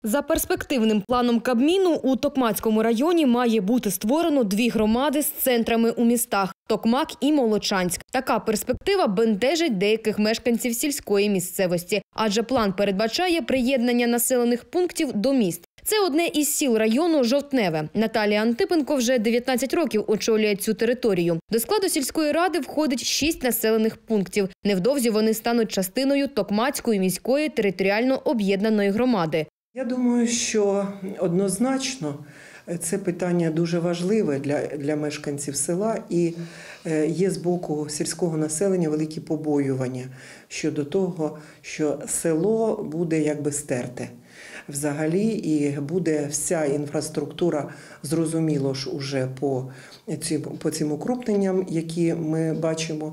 За перспективним планом Кабміну у Токмацькому районі має бути створено 2 громади з центрами у містах – Токмак і Молочанськ. Така перспектива бентежить деяких мешканців сільської місцевості, адже план передбачає приєднання населених пунктів до міст. Це одне із сіл району Жовтневе. Наталія Антипенко вже 19 років очолює цю територію. До складу сільської ради входить 6 населених пунктів. Невдовзі вони стануть частиною Токмацької міської територіально об'єднаної громади. Я думаю, що однозначно це питання дуже важливе для мешканців села, і є з боку сільського населення великі побоювання щодо того, що село буде якби стерте взагалі, і буде вся інфраструктура, зрозуміло ж уже по цим укрупненням, які ми бачимо,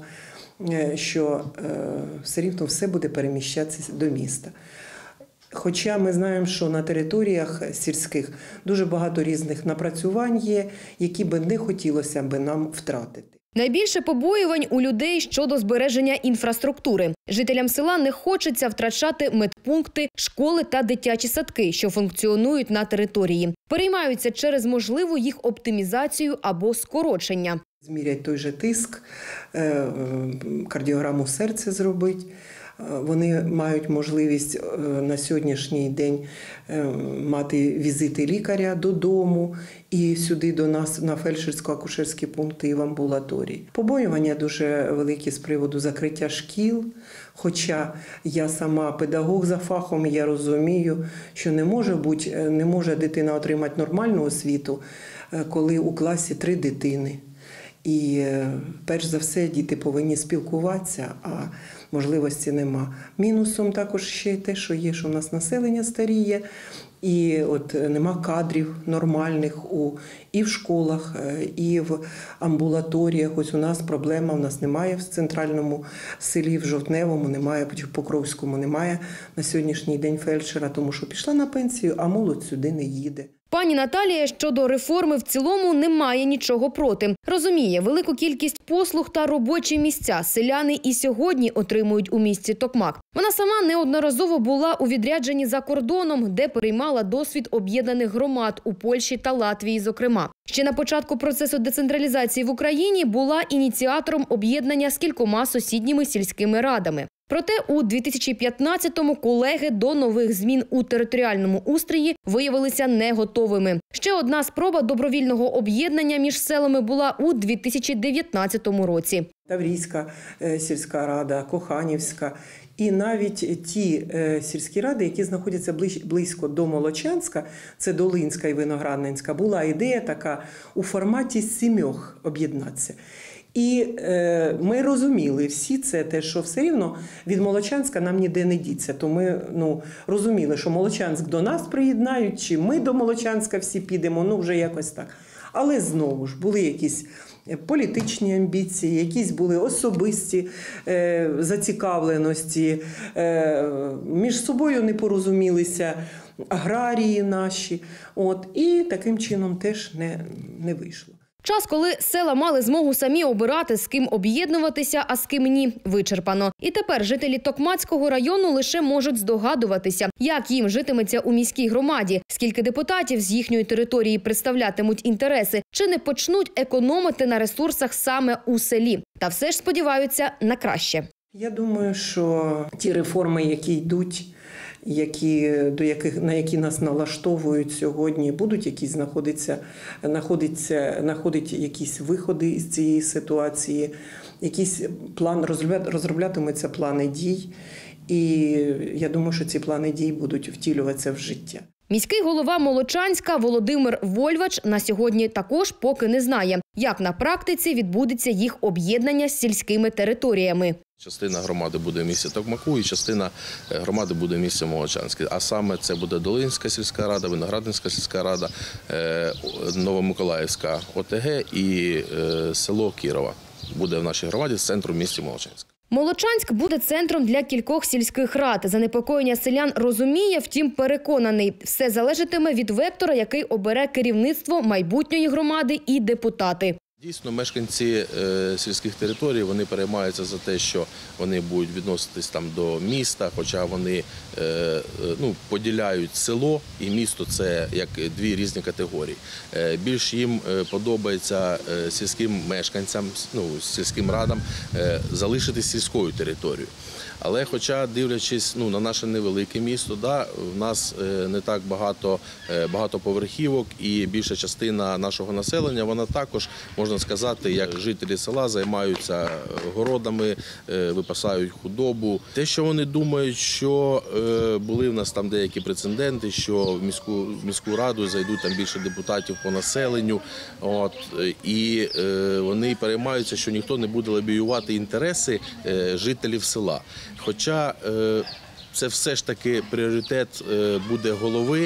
що все рівно все буде переміщатися до міста. Хоча ми знаємо, що на територіях сільських дуже багато різних напрацювань є, які би не хотілося б нам втратити. Найбільше побоювань у людей щодо збереження інфраструктури. Жителям села не хочеться втрачати медпункти, школи та дитячі садки, що функціонують на території. Переймаються через можливу їх оптимізацію або скорочення. Змірять той же тиск, кардіограму серця зробити. Вони мають можливість на сьогоднішній день мати візити лікаря додому і сюди до нас на фельдшерсько-акушерські пункти і в амбулаторії. Побоювання дуже великі з приводу закриття шкіл, хоча я сама педагог за фахом, і я розумію, що не може дитина отримати нормальну освіту, коли у класі 3 дитини. І перш за все діти повинні спілкуватися, а можливості нема. Мінусом також ще те, що є, що у нас населення старіє, і от нема кадрів нормальних і в школах, і в амбулаторіях. Ось у нас проблема, у нас немає в центральному селі, в Жовтневому, немає, в Покровському немає на сьогоднішній день фельдшера, тому що пішла на пенсію, а молодь сюди не їде. Пані Наталія щодо реформи в цілому не має нічого проти. Розуміє, велику кількість послуг та робочі місця селяни і сьогодні отримують у місті Токмак. Вона сама неодноразово була у відрядженні за кордоном, де переймала досвід об'єднаних громад у Польщі та Латвії, зокрема. Ще на початку процесу децентралізації в Україні була ініціатором об'єднання з кількома сусідніми сільськими радами. Проте у 2015-му колеги до нових змін у територіальному устрої виявилися не готовими. Ще одна спроба добровільного об'єднання між селами була у 2019 році. Таврійська сільська рада, Коханівська і навіть ті сільські ради, які знаходяться близько до Молочанська, це Долинська і Виноградненська, була ідея така у форматі 7 об'єднатися. І ми розуміли всі це, те, що все рівно від Молочанська нам ніде не діться. То ми розуміли, що Молочанськ до нас приєднають, чи ми до Молочанська всі підемо, вже якось так. Але знову ж були якісь політичні амбіції, якісь були особисті зацікавленості, між собою не порозумілися аграрії наші. І таким чином теж не вийшло. Час, коли села мали змогу самі обирати, з ким об'єднуватися, а з ким ні, вичерпано. І тепер жителі Токмацького району лише можуть здогадуватися, як їм житиметься у міській громаді, скільки депутатів з їхньої території представлятимуть інтереси, чи не почнуть економити на ресурсах саме у селі. Та все ж сподіваються на краще. Я думаю, що ті реформи, які йдуть, на які нас налаштовують сьогодні, будуть якісь знаходить якісь виходи із цієї ситуації, якісь розроблятимуться плани дій. І я думаю, що ці плани дій будуть втілюватися в життя. Міський голова Молочанська Володимир Вольвач на сьогодні також поки не знає, як на практиці відбудеться їх об'єднання з сільськими територіями. Частина громади буде в місті Токмаку і частина громади буде в місті Молочанське. А саме це буде Долинська сільська рада, Виноградненська сільська рада, Новомиколаївська ОТГ і село Кірова буде в нашій громаді з центру в місті Молочанськ. Молочанськ буде центром для кількох сільських рад. Занепокоєння селян розуміє, втім переконаний. Все залежатиме від вектора, який обере керівництво майбутньої громади і депутати. Дійсно, мешканці сільських територій, вони переймаються за те, що вони будуть відноситись там до міста, хоча вони поділяють село і місто – це як дві різні категорії. Більш їм подобається сільським мешканцям, сільським радам залишити сільською територією. Але хоча, дивлячись на наше невелике місто, в нас не так багато поверхівок і більша частина нашого населення, вона також, можна сказати, як жителі села займаються городами, випасають худобу. Те, що вони думають, що були в нас там деякі прецеденти, що в міську раду зайдуть там більше депутатів по населенню, і вони переймаються, що ніхто не буде лобіювати інтереси жителів села. Хоча це все ж таки пріоритет буде голови,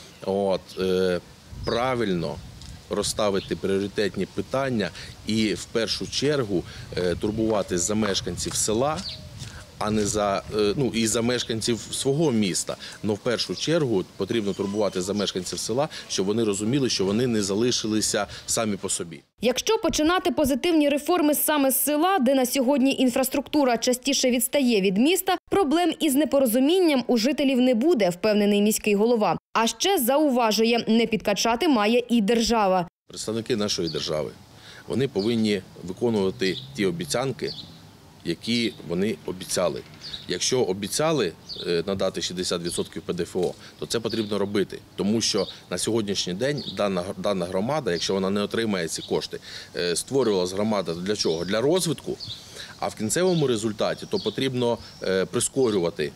правильно розставити пріоритетні питання і в першу чергу турбуватись за мешканців села, а не за мешканців свого міста. Але в першу чергу потрібно турбувати за мешканців села, щоб вони розуміли, що вони не залишилися самі по собі. Якщо починати позитивні реформи саме з села, де на сьогодні інфраструктура частіше відстає від міста, проблем із непорозумінням у жителів не буде, впевнений міський голова. А ще зауважує, не підкачати має і держава. Представники нашої держави, вони повинні виконувати ті обіцянки, які вони обіцяли. Якщо обіцяли надати 60% ПДФО, то це потрібно робити. Тому що на сьогоднішній день дана громада, якщо вона не отримає ці кошти, створювалася громада для чого? Для розвитку, а в кінцевому результаті то потрібно прискорювати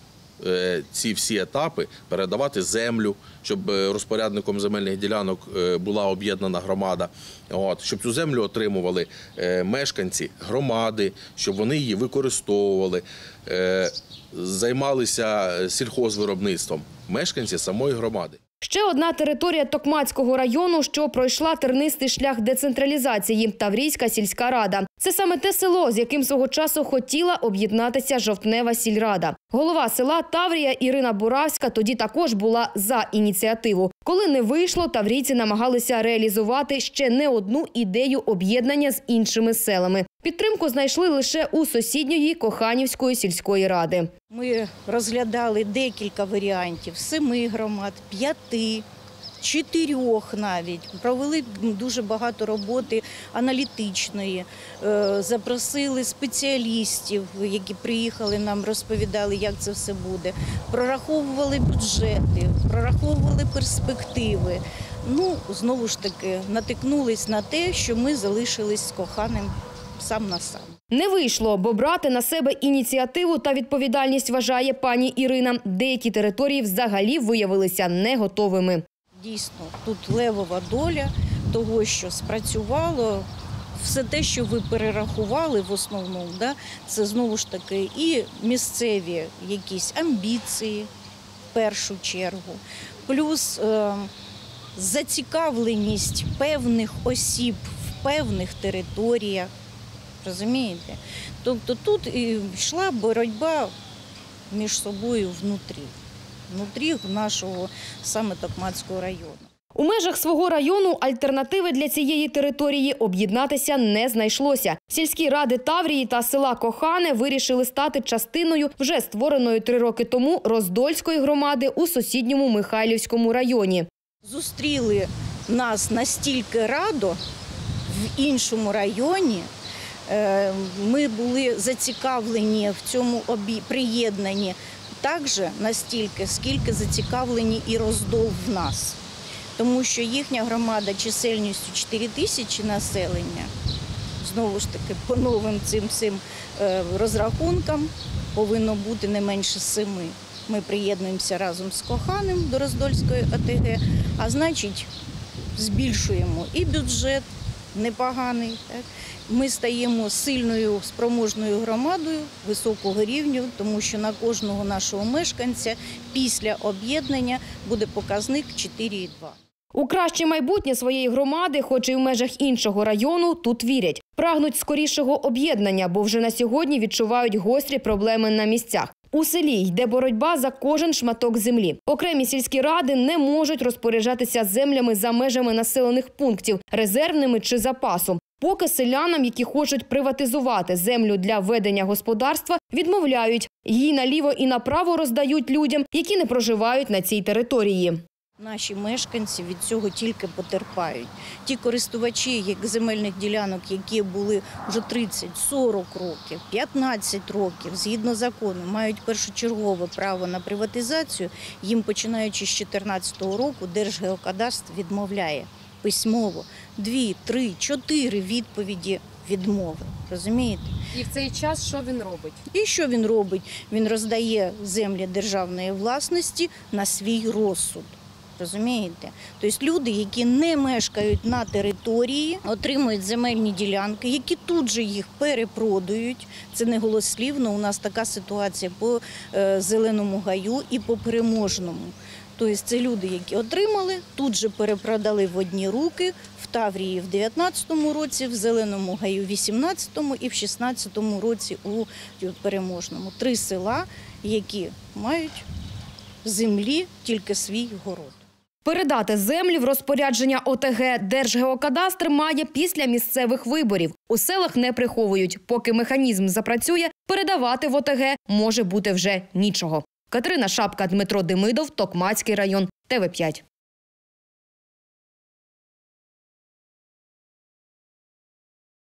ці всі етапи, передавати землю, щоб розпорядником земельних ділянок була об'єднана громада, щоб цю землю отримували мешканці громади, щоб вони її використовували, займалися сільхозвиробництвом мешканці самої громади. Ще одна територія Токмацького району, що пройшла тернистий шлях децентралізації – Таврійська сільська рада. Це саме те село, з яким свого часу хотіла об'єднатися Жовтнева сільрада. Голова села Таврія Ірина Буравська тоді також була за ініціативу. Коли не вийшло, таврійці намагалися реалізувати ще не одну ідею об'єднання з іншими селами. Підтримку знайшли лише у сусідньої Коханівської сільської ради. Ми розглядали декілька варіантів – 7 громад, 5, 4 навіть. Провели дуже багато роботи аналітичної, запросили спеціалістів, які приїхали, нам розповідали, як це все буде. Прораховували бюджети, прораховували перспективи. Знову ж таки, натикнулись на те, що ми залишились з Коханим сам на сам. Не вийшло, бо брати на себе ініціативу та відповідальність, вважає пані Ірина. Деякі території взагалі виявилися не готовими. Дійсно, тут левова доля того, що спрацювало. Все те, що ви перерахували в основному, це знову ж таки і місцеві якісь амбіції в першу чергу, плюс зацікавленість певних осіб в певних територіях. Розумієте? Тобто тут йшла боротьба між собою внутрі нашого саме Токмацького району. У межах свого району альтернативи для цієї території об'єднатися не знайшлося. Сільські ради Таврії та села Кохане вирішили стати частиною вже створеної 3 роки тому Роздольської громади у сусідньому Михайлівському районі. Зустріли нас настільки радо в іншому районі. Ми були зацікавлені в цьому приєднанні так же настільки, скільки зацікавлені і Роздол в нас. Тому що їхня громада чисельністю 4 тисячі населення, знову ж таки, по новим цим розрахункам повинно бути не менше 7. Ми приєднуємося разом з Коханим до Роздольської ОТГ, а значить збільшуємо і бюджет непоганий. Так? Ми стаємо сильною, спроможною громадою високого рівня, тому що на кожного нашого мешканця після об'єднання буде показник 4,2. У краще майбутнє своєї громади, хоч і в межах іншого району, тут вірять. Прагнуть скорішого об'єднання, бо вже на сьогодні відчувають гострі проблеми на місцях. У селі йде боротьба за кожен шматок землі. Окремі сільські ради не можуть розпоряджатися землями за межами населених пунктів, резервними чи запасу. Поки селянам, які хочуть приватизувати землю для ведення господарства, відмовляють. Її наліво і направо роздають людям, які не проживають на цій території. Наші мешканці від цього тільки потерпають. Ті користувачі земельних ділянок, які були вже 30, 40 років, 15 років, згідно закону, мають першочергове право на приватизацію, їм, починаючи з 2014 року, Держгеокадастр відмовляє письмово 2, 3, 4 відповіді відмови. Розумієте? І в цей час що він робить? І що він робить? Він роздає землі державної власності на свій розсуд. Розумієте? Тобто люди, які не мешкають на території, отримують земельні ділянки, які тут же їх перепродають. Це не голослівно, у нас така ситуація по Зеленому гаю і по Переможному. Тобто це люди, які отримали, тут же перепродали в одні руки, в Таврії в 2019 році, в Зеленому гаю в 2018 і в 2016 році у Переможному. 3 села, які мають землі тільки свій город. Передати землі в розпорядження ОТГ Держгеокадастр має після місцевих виборів. У селах не приховують. Поки механізм запрацює, передавати в ОТГ може бути вже нічого. Катерина Шапка, Дмитро Демидов, Токмацький район, ТВ5.